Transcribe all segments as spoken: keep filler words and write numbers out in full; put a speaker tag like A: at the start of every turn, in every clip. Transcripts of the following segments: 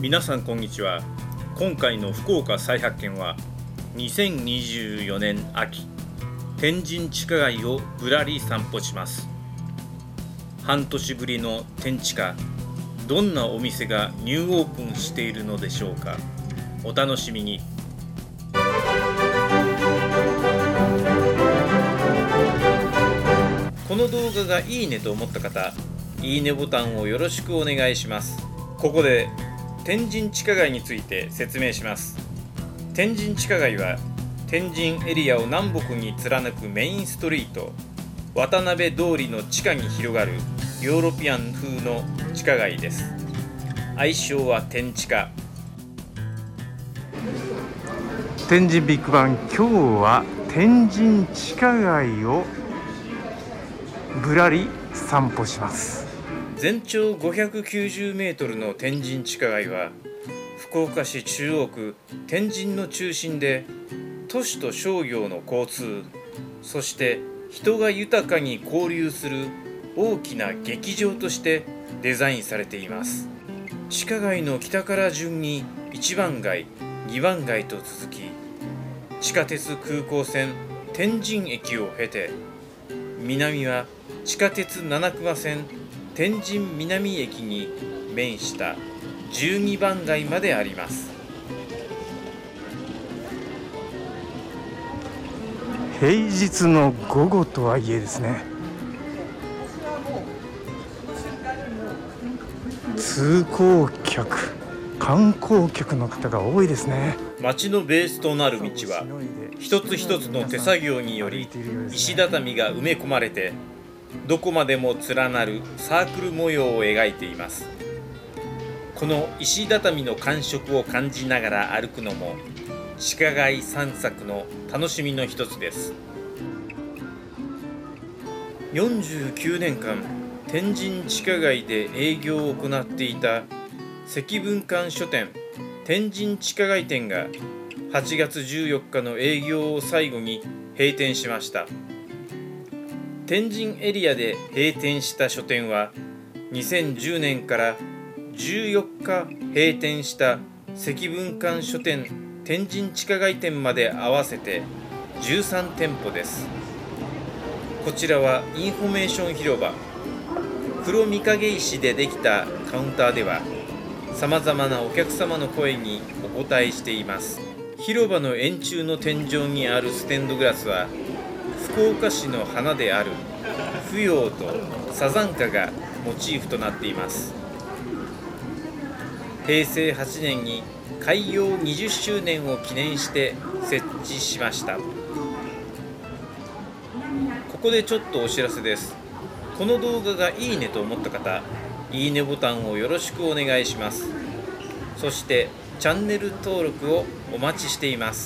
A: 皆さんこんにちは。今回の福岡再発見はにせんにじゅうよねん秋、天神地下街をぶらり散歩します。半年ぶりの天地下、どんなお店がニューオープンしているのでしょうか。お楽しみに。この動画がいいねと思った方、いいねボタンをよろしくお願いします。ここで天神地下街について説明します。天神地下街は天神エリアを南北に貫くメインストリート、渡辺通りの地下に広がるヨーロピアン風の地下街です。愛称は天地下。
B: 天神ビッグバン、今日は天神地下街をぶらり散歩します。
A: 全長ごひゃくきゅうじゅうメートルの天神地下街は福岡市中央区天神の中心で、都市と商業の交通、そして人が豊かに交流する大きな劇場としてデザインされています。地下街の北から順にいちばん街、にばん街と続き、地下鉄空港線天神駅を経て、南は地下鉄七隈線天神南駅に面したじゅうにばん街まであります。
B: 平日の午後とはいえですね、通行客、観光客の方が多いですね。
A: 街のベースとなる道は一つ一つの手作業により石畳が埋め込まれて、どこまでも連なるサークル模様を描いています。この石畳の感触を感じながら歩くのも地下街散策の楽しみの一つです。よんじゅうきゅうねんかん天神地下街で営業を行っていた積文館書店天神地下街店がはちがつじゅうよっかの営業を最後に閉店しました。天神エリアで閉店した書店はにせんじゅうねんからじゅうよっか閉店した積文館書店天神地下街店まで合わせてじゅうさんてんぽです。こちらはインフォメーション広場、黒御影石でできたカウンターではさまざまなお客様の声にお答えしています。広場の円柱の天井にあるステンドグラスは福岡市の花である芙蓉とサザンカがモチーフとなっています。へいせいはちねんに開業にじゅっしゅうねんを記念して設置しました。ここでちょっとお知らせです。この動画がいいねと思った方、いいねボタンをよろしくお願いします。そしてチャンネル登録をお待ちしています。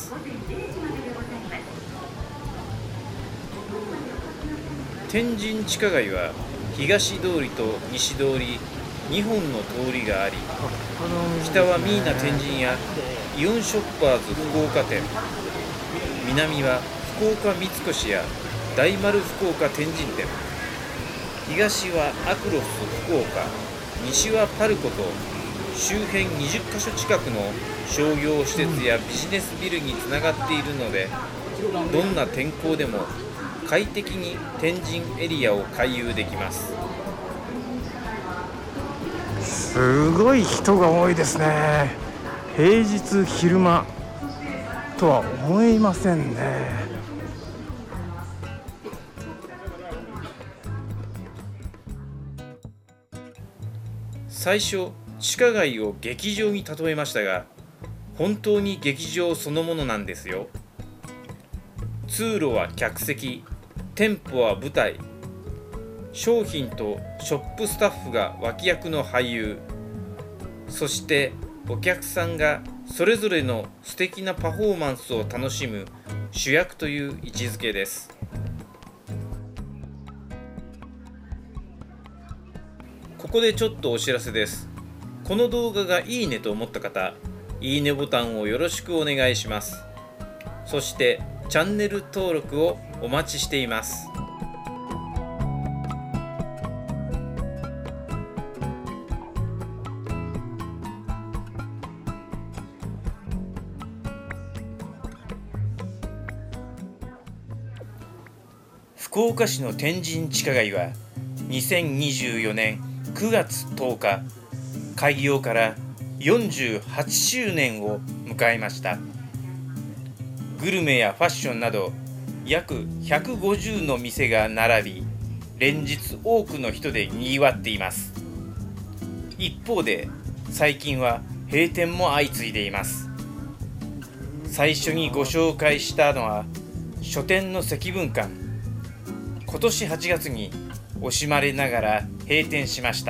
A: 天神地下街は東通りと西通りにほんの通りがあり、北はミーナ天神やイオンショッパーズ福岡店、南は福岡三越や大丸福岡天神店、東はアクロス福岡、西はパルコと周辺にじゅっかしょ近くの商業施設やビジネスビルにつながっているので、どんな天候でも快適に天神エリアを回遊できます。
B: すごい人が多いですね。平日昼間とは思いませんね。
A: 最初地下街を劇場に例えましたが、本当に劇場そのものなんですよ。通路は客席、店舗は舞台、商品とショップスタッフが脇役の俳優、そしてお客さんがそれぞれの素敵なパフォーマンスを楽しむ主役という位置づけです。ここでちょっとお知らせです。この動画がいいねと思った方、いいねボタンをよろしくお願いします。そしてチャンネル登録をお待ちしています。 福岡市の天神地下街はにせんにじゅうよねんくがつとおか開業からよんじゅうはちしゅうねんを迎えました。グルメやファッションなど約ひゃくごじゅうの店が並び、連日多くの人でにぎわっています。一方で最近は閉店も相次いでいます。最初にご紹介したのは書店の積文館。今年はちがつに惜しまれながら閉店しました。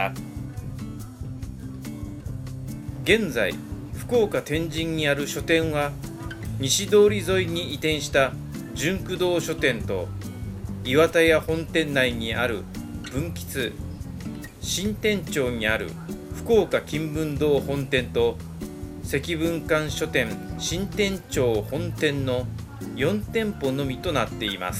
A: 現在福岡天神にある書店は西通り沿いに移転した純駆堂書店と岩田屋本店内にある文吉、新店町にある福岡金文堂本店と積文館書店新店町本店のよんてんぽのみとなっています。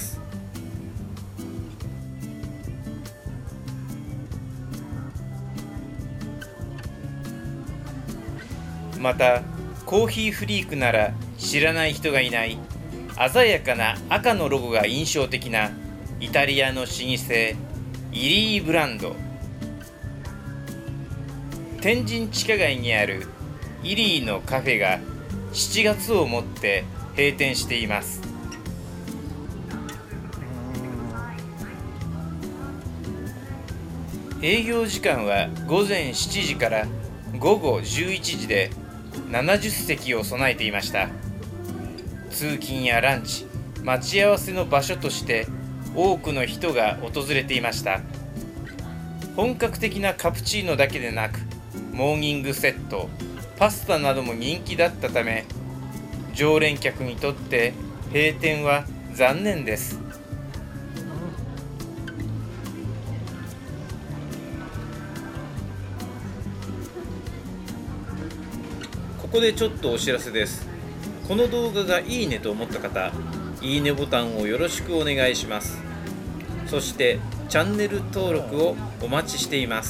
A: またコーヒーフリークなら知らない人がいない鮮やかな赤のロゴが印象的なイタリアの老舗イリーブランド。天神地下街にあるイリーのカフェがしちがつをもって閉店しています。営業時間はごぜんしちじからごごじゅういちじでななじゅっせきを備えていました。通勤やランチ、待ち合わせの場所として多くの人が訪れていました。本格的なカプチーノだけでなくモーニングセット、パスタなども人気だったため、常連客にとって閉店は残念です。ここでちょっとお知らせです。この動画がいいねと思った方、いいねボタンをよろしくお願いします。そしてチャンネル登録をお待ちしています。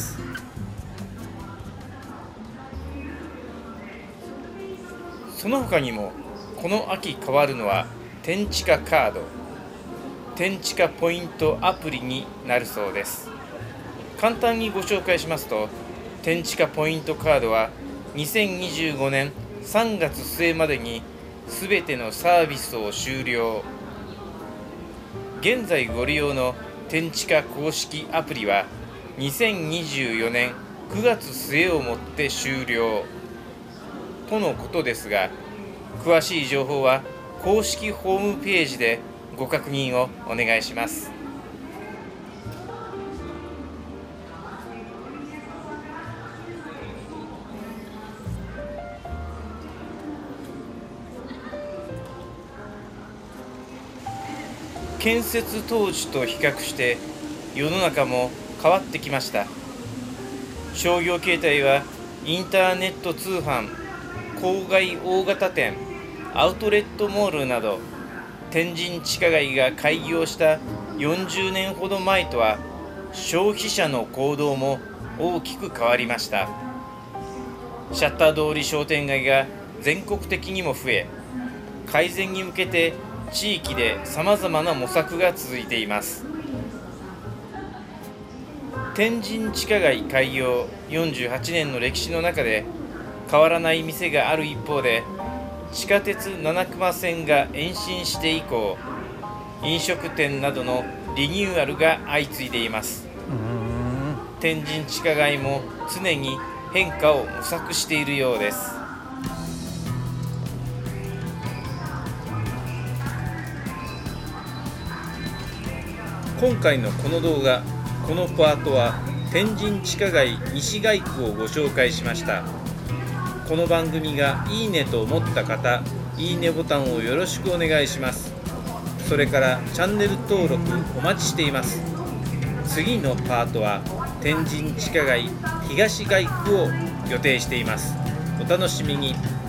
A: その他にもこの秋変わるのは天地下カード、天地下ポイントアプリになるそうです。簡単にご紹介しますと、天地下ポイントカードはにせんにじゅうごねんさんがつすえまでにすべてのサービスを終了。現在ご利用の天地下公式アプリはにせんにじゅうよねんくがつすえをもって終了とのことですが、詳しい情報は公式ホームページでご確認をお願いします。建設当時と比較して世の中も変わってきました。商業形態はインターネット通販、郊外大型店、アウトレットモールなど、天神地下街が開業したよんじゅうねんほど前とは消費者の行動も大きく変わりました。シャッター通り商店街が全国的にも増え、改善に向けて地域でさまざまな模索が続いています。天神地下街開業よんじゅうはちねんの歴史の中で変わらない店がある一方で、地下鉄七隈線が延伸して以降、飲食店などのリニューアルが相次いでいます。天神地下街も常に変化を模索しているようです。今回のこの動画、このパートは天神地下街西街区をご紹介しました。この番組がいいねと思った方、いいねボタンをよろしくお願いします。それからチャンネル登録お待ちしています。次のパートは天神地下街東街区を予定しています。お楽しみに。